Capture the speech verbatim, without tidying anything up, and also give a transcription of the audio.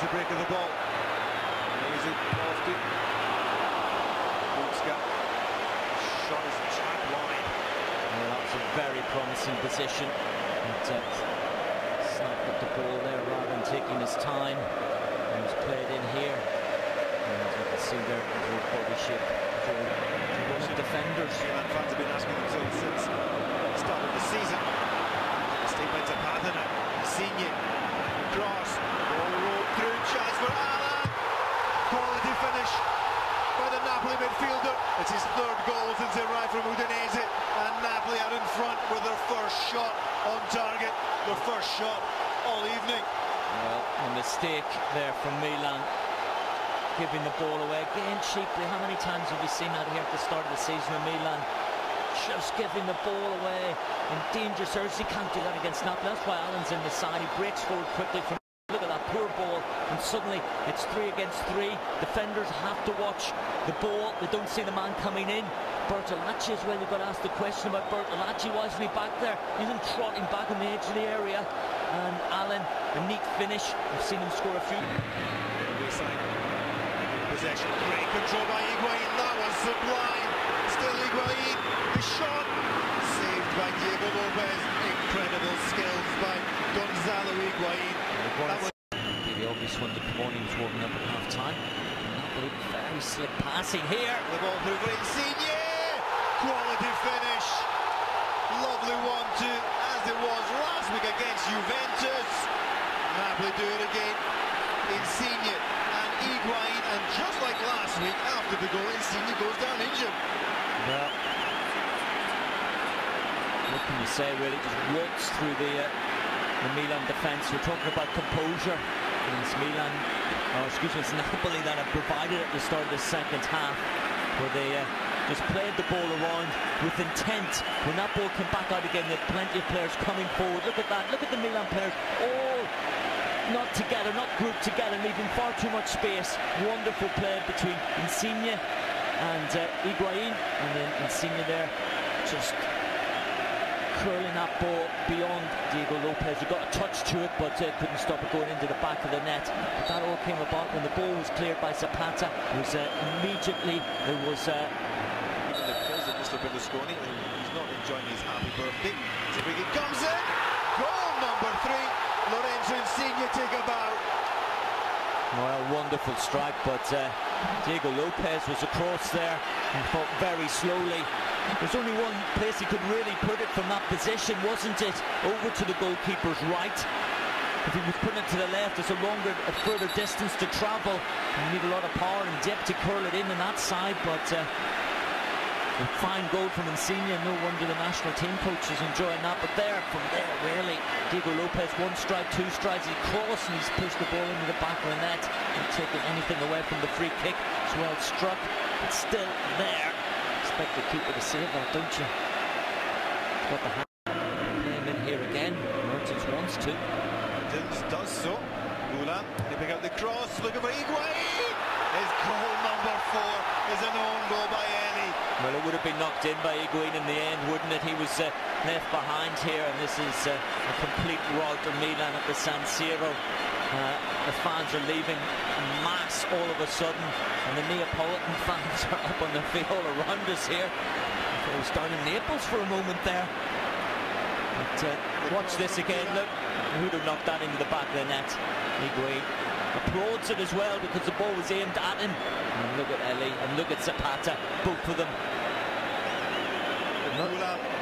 break of the ball. Easy off to Bootska. Shot is trapped wide. Well, that was a very promising position. And, uh, snapped at the ball there rather than taking his time. And was played in here. And you can see there the body shape for one of the defenders. Milan fans have been asking themselves since the start of the season. Steve went to Pathana. Insigne. Cross. Ball rolled through. Chance for Alan. Quality finish by the Napoli midfielder. It's his third goal since he arrived from Udinese, and Napoli are in front with their first shot on target, their first shot all evening. Well, a mistake there from Milan, giving the ball away again cheaply. How many times have we seen that here at the start of the season with Milan? Just giving the ball away in danger zones. He can't do that against Napoli. That's why Allen's in the side. He breaks forward quickly from. Look at that poor ball, and suddenly it's three against three. Defenders have to watch the ball. They don't see the man coming in. Bertolacci as well. You've got to ask the question about Bertolacci. Why isn't he back there? He's in trotting back on the edge of the area. And Allen, a neat finish. We've seen him score a few. Possession, great control by Higuain. That was sublime. Still Higuain. The shot saved by Diego Lopez. Incredible skills by Gonzalo Higuain. That was the obvious one to come on. He was warming up at half time. Napoli very slick passing here. The ball through for Insigne. Quality finish. Lovely one too, as it was last week against Juventus. Napoli do it again. Insigne and Higuain, and just like last week, after the goal, Insigne goes down injured. Well, what can you say really? Just walks through the uh, the Milan defence. We're talking about composure. And it's Milan, oh excuse me, it's Napoli that have provided at the start of the second half, where they uh, just played the ball around with intent. When that ball came back out again, they had plenty of players coming forward. Look at that, look at the Milan players, all not together, not grouped together, leaving far too much space. Wonderful play between Insigne and uh, Higuain, and then Insigne there just curling that ball beyond Diego Lopez. He got a touch to it, but uh, couldn't stop it going into the back of the net. But that all came about when the ball was cleared by Zapata. It was uh, immediately, it was... Uh, Even the president, Mister Berlusconi, he's not enjoying his happy birthday. Zibighi comes in. Goal number three. Lorenzo Insigne take a bow. Well, wonderful strike, but uh, Diego Lopez was across there and fought very slowly. There's only one place he could really put it from that position, wasn't it? Over to the goalkeeper's right. If he was putting it to the left, there's a longer, a further distance to travel. You need a lot of power and depth to curl it in on that side, but uh, a fine goal from Insigne. No wonder the national team coach is enjoying that. But there, from there, really, Diego Lopez, one strike, two strikes, he crossed and he's pushed the ball into the back of the net. Not taking anything away from the free kick. It's well struck, but still there. Expect the keeper to save that, don't you? Got the hand. Play him in here again. Mertens wants to. Mertens does so. Lula, they pick out the cross, looking for Higuain. His goal number four is an own goal by Eli. Well, it would have been knocked in by Higuain in the end, wouldn't it? He was uh, left behind here, and this is uh, a complete rout of Milan at the San Siro. Uh, the fans are leaving en masse all of a sudden, and the Neapolitan fans are up on the field all around us here. I was down in Naples for a moment there. But uh, watch this again. Look, who'd have knocked that into the back of the net? Higuain applauds it as well because the ball was aimed at him. And look at Eli and look at Zapata, both of them. Lula